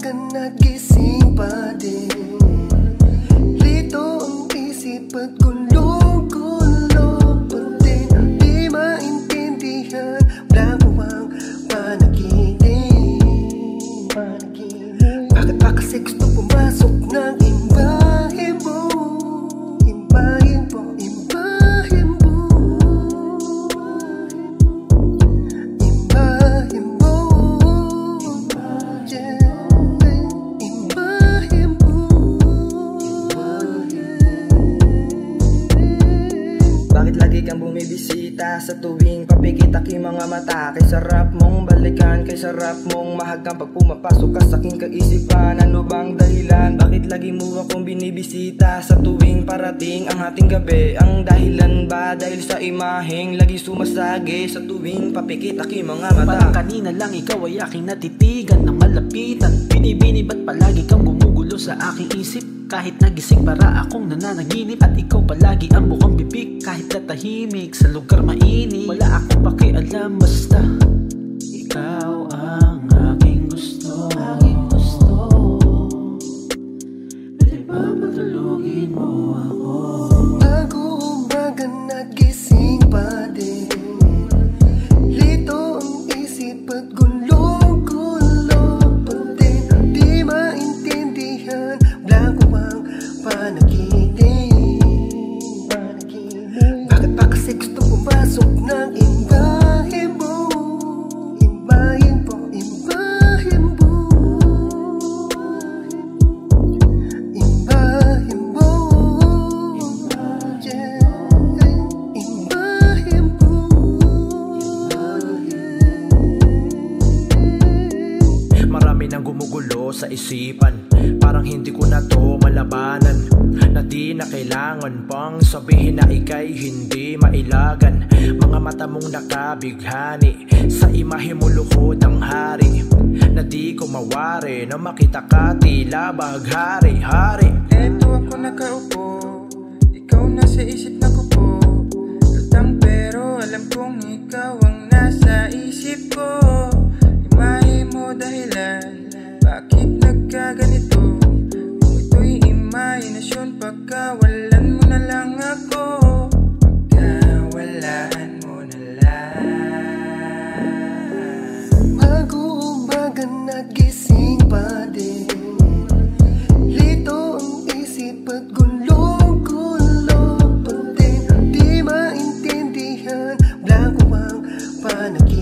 umaga nagising pa din. Lito ang isip at gulong-gulo pa din. Di maintindihan, blanco ang panaginip. Bakit pa kasi gusto pumasok ng imbahin mo? Imbahin mo, imbahin mo, imbahin mo, yeah, imbahin mo. Bakit lagi kang bumibisita sa tuwing papikit aking mga mata? Kay sarap mong balikan, kay sarap mong mahagang pag pumapasok ka sa aking kaisipan. Ano bang dahilan? Bakit lagi mo akong binibisita sa tuwing parating ang ating gabi? Ang dahilan ba dahil sa imaheng lagi sumasagi sa tuwing papikit aking mga mata? Parang kanina lang ikaw ay aking natitigan ng malapitan. Binibini ba't palagi kang gumugulo sa aking isip? Kahit nagising para akong nananaginip, at ikaw palagi ang bukang bibig. Kahit natahimik sa lugar mainit, wala akong pakialam, basta ikaw ang aking gusto. Pwede ba patulugin mo ako? Bago umaga nagising pa din. Lito ang isip at gulong-gulo pa din. Di maintindihan, blanco ang panaginip. Bakit pa kasi gusto pumasok ng imbahin mo? Imbahin mo, imbahin mo, imbahin mo, yeah, imbahin mo. Marami nang gumugulo sa isipan, parang hindi ko na to malabanan. Na di na kailangan pang sabihin na ika'y hindi mailagan. Mga mata mong nakabighani, sa imahe mo luhod ang hari. Na di ko mawari, na makita ka tila baghari-hari. Eto ako nakaupo, ikaw nasa isip na ko po. Lutang pero alam kong ikaw ang nasa isip ko. Imahe mo dahilan, bakit nagkaganito? Kung ito'y imahinasyon, pagkawalan mo na lang ako. Pagkawalan mo na lang. Bago umaga nagising pa din. Lito ang isip at gulong-gulo pa din. Di maintindihan, blanco ang panaginip.